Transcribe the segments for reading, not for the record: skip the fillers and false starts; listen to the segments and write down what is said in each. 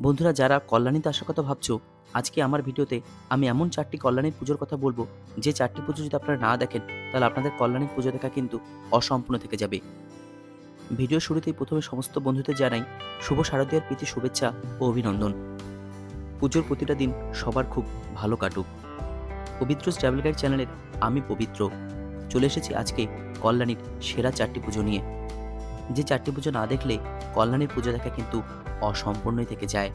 বন্ধুরা, যারা কল্যাণীতে আসার কথা ভাবছো, আজকে আমার ভিডিওতে আমি এমন 4টি কল্যাণীর পুজোর কথা বলবো, যে 4টি পুজো যদি আপনারা না দেখেন তাহলে আপনাদের কল্যাণীর পুজো দেখা কিন্তু অসম্পূর্ণ থেকে যাবে। ভিডিও শুরুতেই প্রথমে সমস্ত বন্ধুদের জানাই শুভ শারদীয়ার প্রীতি শুভেচ্ছা ও অভিনন্দন। পুজোর প্রতিটা দিন সবার খুব ভালো কাটুক। পবিত্র ট্রাভেল গাইড চ্যানেলের আমি পবিত্র চলে এসেছি আজকে কল্যাণীর সেরা 4টি পুজো নিয়ে, যে 4টি পুজো না দেখলে কল্যাণীর পুজো দেখা কিন্তু অসম্পূর্ণই থেকে যায়।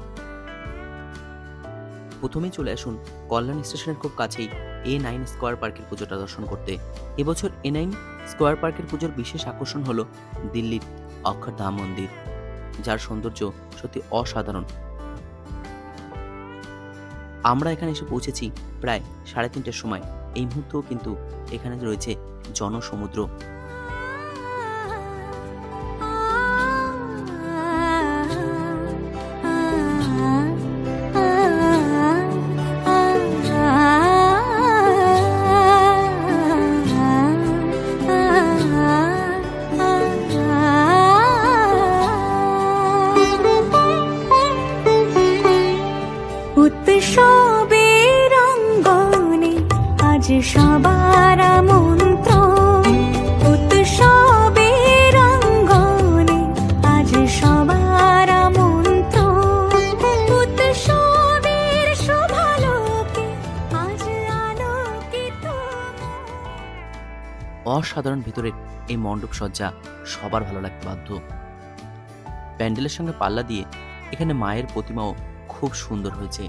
প্রথমেই চলে আসুন কল্যাণ স্টেশনের খুব কাছেই A9 স্কোয়ার পার্কের পুজোটা দর্শন করতে। এবছর A9 স্কোয়ার পার্কের পুজোর বিশেষ আকর্ষণ হলো দিল্লির অক্ষরধাম মন্দির, যার সৌন্দর্য সত্যি অসাধারণ। আমরা এখানে এসে পৌঁছেছি প্রায় 3:30টার সময়। এই মুহূর্তেও কিন্তু এখানে রয়েছে জনসমুদ্র। উৎসবের অঙ্গনে আজ সবার মন্ত্র, উৎসবের অঙ্গনে আজ সবার মন্ত্র, উৎসবের শোভালোকে আজ আলোকিত। অসাধারণ ভেতরের এই মণ্ডপ সজ্জা সবার ভালো লাগতে বাধ্য। প্যান্ডেলের সঙ্গে পাল্লা দিয়ে এখানে মায়ের প্রতিমাও খুব সুন্দর হয়েছে।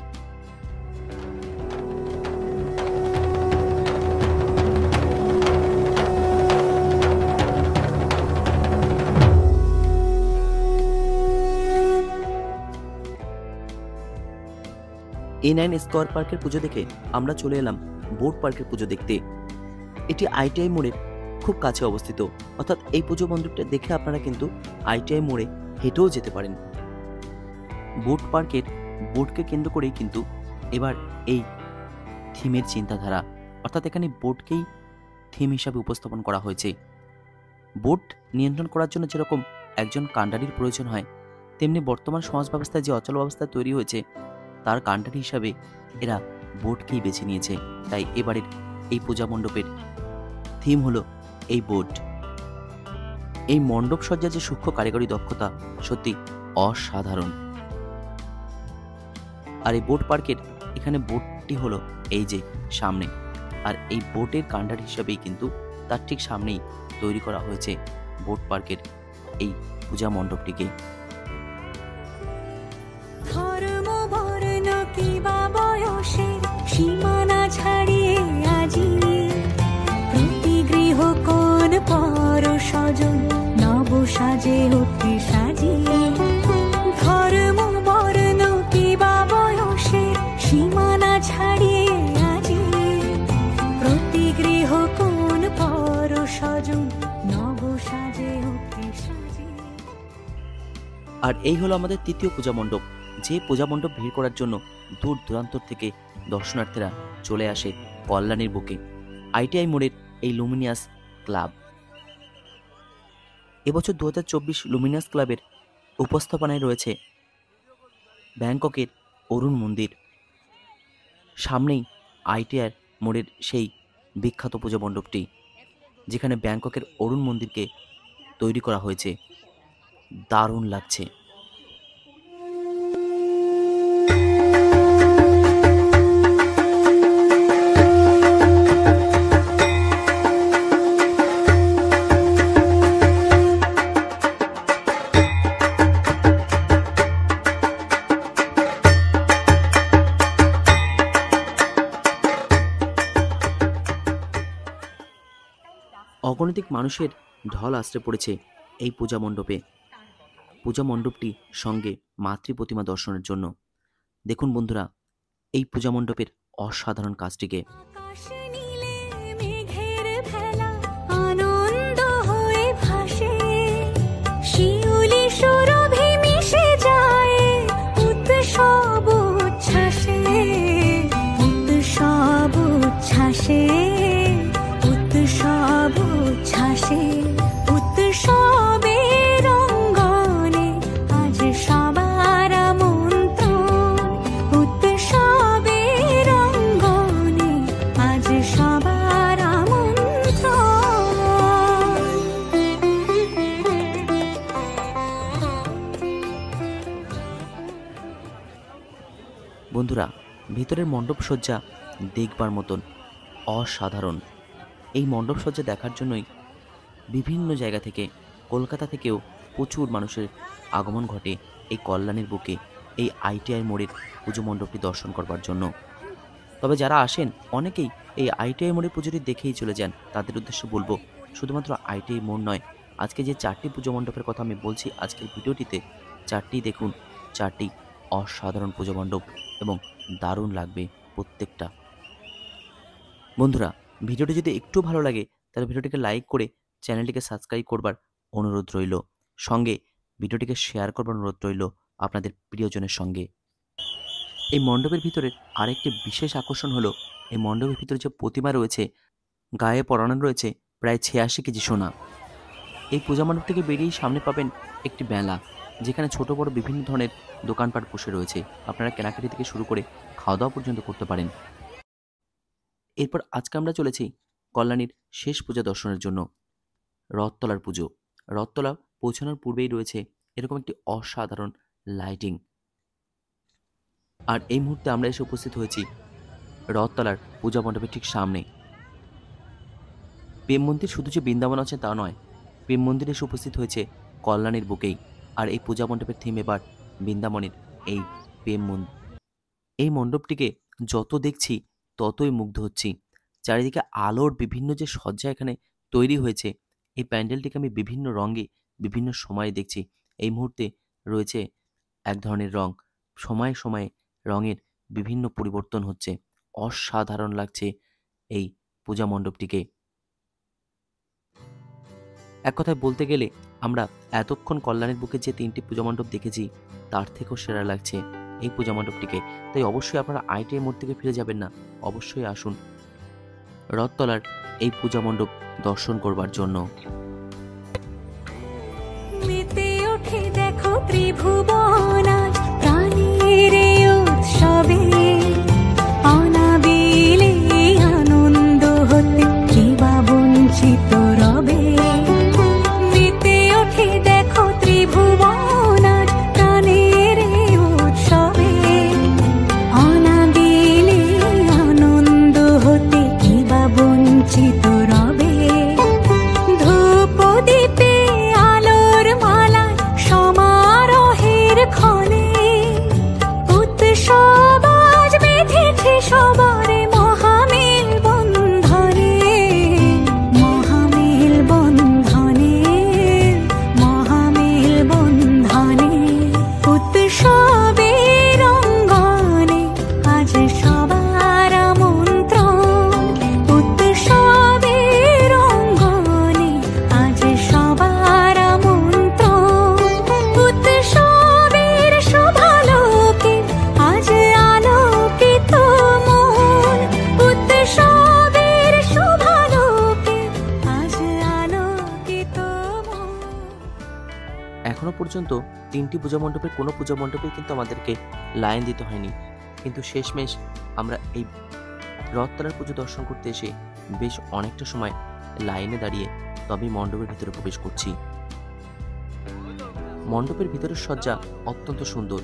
A9 স্কোয়ার পার্কের পুজো দেখে আমরা চলে এলাম বোট পার্কের পুজো দেখতে। এটি ITI মোড়ের খুব কাছে অবস্থিত, অর্থাৎ এই পুজো মণ্ডপটা দেখে আপনারা কিন্তু ITI মোড়ে হেঁটেও যেতে পারেন। বোট পার্কের বোটকে কেন্দ্র করেই কিন্তু এবার এই থিমের চিন্তাধারা, অর্থাৎ এখানে বোটকেই থিম হিসাবে উপস্থাপন করা হয়েছে। বোট নিয়ন্ত্রণ করার জন্য যেরকম একজন কাণ্ডারির প্রয়োজন হয়, তেমনি বর্তমান সমাজ ব্যবস্থায় যে অচল অবস্থা তৈরি হয়েছে তার কাণ্ডারি হিসাবে এরা বোটকেই বেছে নিয়েছে। তাই এবারের এই পূজা মণ্ডপের থিম হলো এই বোট। এই মণ্ডপ সজ্জার যে সূক্ষ্ম কারিগরি দক্ষতা সত্যি অসাধারণ। আর এই বোট পার্কের এখানে বোটটি হলো এই যে সামনে, আর এই বোটের কাণ্ডারি হিসাবেই কিন্তু তার ঠিক সামনেই তৈরি করা হয়েছে বোট পার্কের এই পূজা মণ্ডপটিকে। সীমানা ছাড়িয়ে আজি প্রতি গৃহ কোন পর স্বজন নব সাজে উঠে সাজিয়ে, ধর্ম বর্ণ কিবা বয়সে সীমানা ছাড়িয়ে আজি প্রতি গৃহ কোন পর স্বজন নব সাজে উঠে সাজিয়ে। আর এই হলো আমাদের তৃতীয় পূজা মণ্ডপ, যে পূজা মণ্ডপ ভিড় করার জন্য দূর দূরান্তর থেকে দর্শনার্থীরা চলে আসে কল্যাণীর বুকে, ITI মোড়ের এই লুমিনিয়াস ক্লাব। এবছর 2024 লুমিনিয়াস ক্লাবের উপস্থাপনায় রয়েছে ব্যাংককের অরুণ মন্দির। সামনেই ITI মোড়ের সেই বিখ্যাত পূজা মণ্ডপটি, যেখানে ব্যাংককের অরুণ মন্দিরকে তৈরি করা হয়েছে। দারুণ লাগছে। অগণিত মানুষের ঢল আশ্রে পড়েছে এই পূজা মণ্ডপে। পূজা মণ্ডপটি সঙ্গে মাতৃ প্রতিমা দর্শনের জন্য। দেখুন বন্ধুরা এই পূজা মণ্ডপের অসাধারণ কাজটিকে। উৎসবের অঙ্গনে আজ সবার মন্ত্র, বন্ধুরা, ভিতরের মণ্ডপ সজ্জা দেখবার মতন অসাধারণ। এই মণ্ডপ সজ্জা দেখার জন্যই বিভিন্ন জায়গা থেকে, কলকাতা থেকেও প্রচুর মানুষের আগমন ঘটে এই কল্যাণীর বুকে এই ITI মোড়ের পুজো মণ্ডপটি দর্শন করবার জন্য। তবে যারা আসেন অনেকেই এই ITI মোড়ের পুজোটি দেখেই চলে যান। তাদের উদ্দেশ্যে বলবো, শুধুমাত্র ITI মোড় নয়, আজকে যে 4টি পুজো মণ্ডপের কথা আমি বলছি আজকের ভিডিওটিতে, 4টি দেখুন, 4টি অসাধারণ পুজো মণ্ডপ এবং দারুণ লাগবে প্রত্যেকটা। বন্ধুরা, ভিডিওটি যদি একটু ভালো লাগে তাহলে ভিডিওটিকে লাইক করে চ্যানেলটিকে সাবস্ক্রাইব করবার অনুরোধ রইল, সঙ্গে ভিডিওটিকে শেয়ার করবার অনুরোধ রইল আপনাদের প্রিয়জনের সঙ্গে। এই মণ্ডপের ভিতরে আরেকটি বিশেষ আকর্ষণ হলো, এই মণ্ডপের ভিতরে যে প্রতিমা রয়েছে, গায়ে পরানো রয়েছে প্রায় 86 কেজি সোনা। এই পূজা মণ্ডপ থেকে বেরিয়েই সামনে পাবেন একটি মেলা, যেখানে ছোট বড় বিভিন্ন ধরনের দোকানপাট বসে রয়েছে। আপনারা কেনাকাটি থেকে শুরু করে খাওয়া দাওয়া পর্যন্ত করতে পারেন। এরপর আজকে আমরা চলেছি কল্যাণীর শেষ পূজা দর্শনের জন্য, রথতলার পুজো। রথতলা পৌঁছানোর পূর্বেই রয়েছে এরকম একটি অসাধারণ লাইটিং। আর এই মুহূর্তে আমরা এসে উপস্থিত হয়েছি রথতলার পূজা মণ্ডপের ঠিক সামনে। প্রেম মন্দির শুধু যে বৃন্দাবন আছে তা নয়, প্রেম মন্দির এসে উপস্থিত হয়েছে কল্যাণীর বুকেই। আর এই পূজা মণ্ডপের থিম এবার বৃন্দাবনের এই প্রেম মন্দির। এই মণ্ডপটিকে যত দেখছি ততই মুগ্ধ হচ্ছি। চারিদিকে আলোর বিভিন্ন যে সজ্জা এখানে তৈরি হয়েছে, এই প্যান্ডেলটিকে আমি বিভিন্ন রঙে বিভিন্ন সময়ে দেখছি। এই মুহূর্তে রয়েছে এক ধরনের রং, সময়ে সময়ে রঙের বিভিন্ন পরিবর্তন হচ্ছে। অসাধারণ লাগছে এই পূজা মণ্ডপটিকে। এক কথায় বলতে গেলে আমরা এতক্ষণ কল্যাণীর বুকে যে 3টি পূজা মণ্ডপ দেখেছি তার থেকেও সেরা লাগছে এই পূজা মণ্ডপটিকে। তাই অবশ্যই আপনারা ITI মোড় থেকে ফিরে যাবেন না, অবশ্যই আসুন রথতলার এই পূজা মণ্ডপ দর্শন করবার জন্য। মেতে ওঠে দেখো ত্রিভুবন আজ প্রাণের এই উৎসবে, অনাবিলে আনন্দ হতে কে বা বঞ্চিত রবে। মেতে ওঠে দেখো ত্রিভুবন আজ প্রাণের এই উৎসবে, অনাবিলে আনন্দ হতে কে বা বঞ্চিত রবে। ধূপ দীপে আলোর মালা সমারোহের ক্ষণে, উৎসব আজ বেঁধেছে সবারে মহামেল বন্ধনে, মহামেল বন্ধনে, মহামেল বন্ধনে। উৎসবের অঙ্গনে আজ সবার আমন্ত্রণ, উৎসবের অঙ্গনে আজ সবার আমন্ত্রণ। উৎসবের শোভালোকে আজ আলোকিত মন, উৎসবের শোভালোকে আজ আলোকিত মন। এখনো পর্যন্ত 3টি পূজা মণ্ডপের কোনো পূজা মণ্ডপে কিন্তু আমাদেরকে লাইন দিতে হয়নি, কিন্তু শেষমেশ আমরা এই রথতলার পুজো দর্শন করতে এসে বেশ অনেকটা সময় লাইনে দাঁড়িয়ে তবে মণ্ডপের ভিতরে প্রবেশ করছি। মণ্ডপের ভিতরের সজ্জা অত্যন্ত সুন্দর।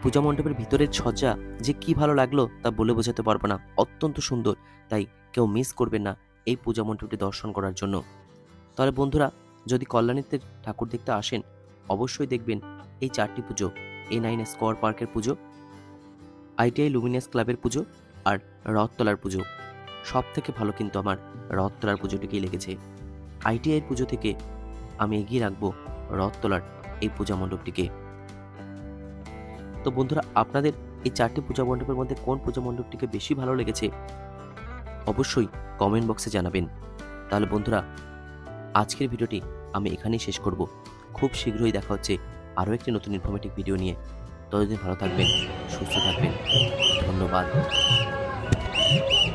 পূজা মণ্ডপের ভিতরের সজ্জা যে কি ভালো লাগলো তা বলে বোঝাতে পারবো না, অত্যন্ত সুন্দর। তাই কেউ মিস করবেন না এই পূজা মণ্ডপটি দর্শন করার জন্য। তাহলে বন্ধুরা, যদি কল্যাণীতে ঠাকুর দেখতে আসেন অবশ্যই দেখবেন এই 4টি পুজো, A9 স্কয়ার পার্কের পুজো, ITI লুমিনাস ক্লাবের পুজো আর রথতলার পুজো। সব থেকে ভালো কিন্তু আমার রথতলার পুজোটিকেই লেগেছে। ITI এর পুজো থেকে আমি এগিয়ে রাখবো রথতলার এই পূজা মণ্ডপটিকে। তো বন্ধুরা, আপনাদের এই 4টি পূজা মণ্ডপের মধ্যে কোন পূজা মণ্ডপটিকে বেশি ভালো লেগেছে অবশ্যই কমেন্ট বক্সে জানাবেন। তাহলে বন্ধুরা, আজকের ভিডিওটি আমি এখানেই শেষ করব। খুব শীঘ্রই দেখা হচ্ছে আরও একটি নতুন ইনফরমেটিভ ভিডিও নিয়ে। ততদিন ভালো থাকবেন, সুস্থ থাকবেন। ধন্যবাদ।